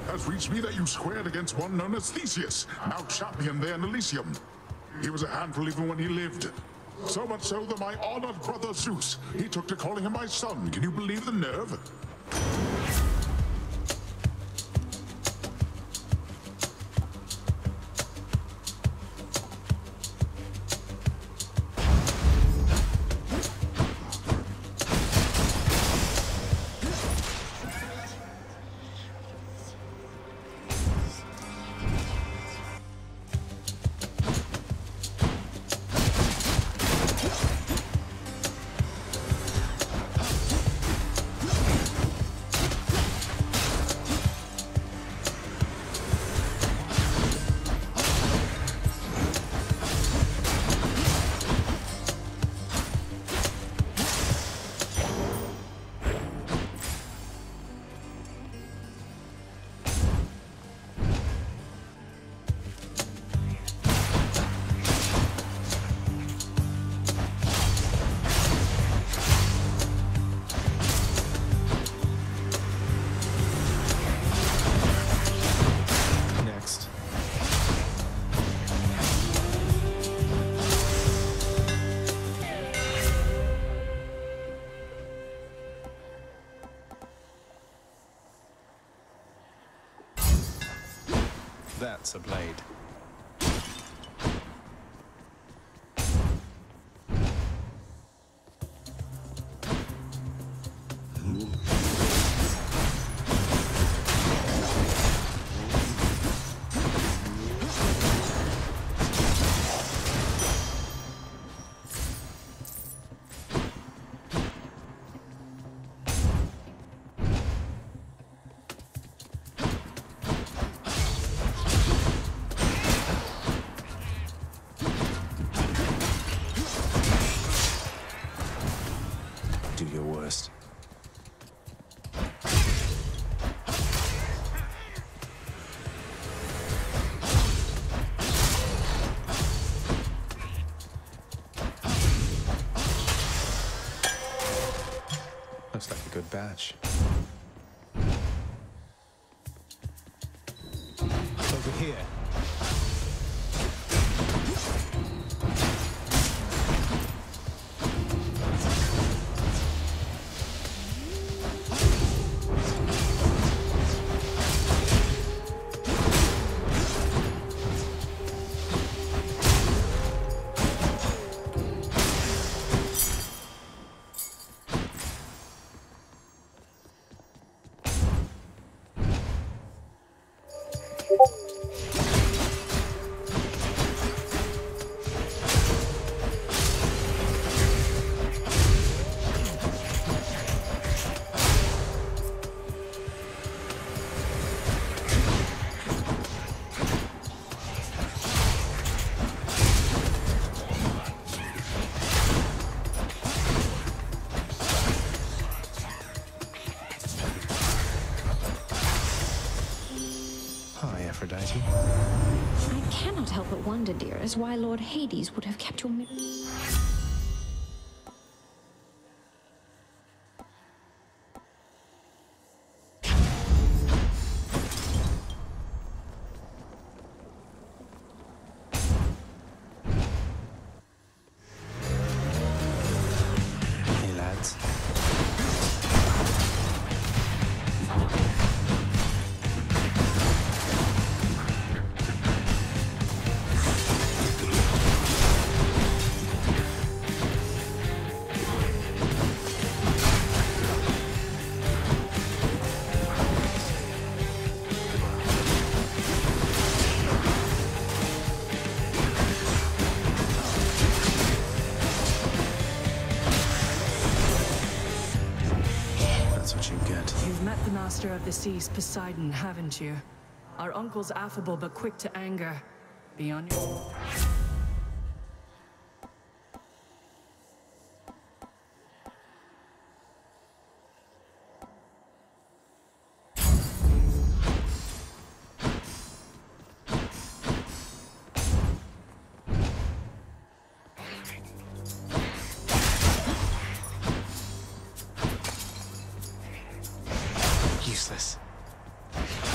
has reached me that you squared against one known as Theseus, now champion there in Elysium. He was a handful even when he lived. So much so that my honored brother Zeus, he took to calling him my son. Can you believe the nerve? That's a blade. Do your worst. Looks like a good batch. Over here. Hi, Aphrodite. I cannot help but wonder, dearest, why Lord Hades would have kept your Hey, lads. That's what you get. You've met the master of the seas, Poseidon, haven't you? Our uncle's affable but quick to anger. Beyond your... Useless.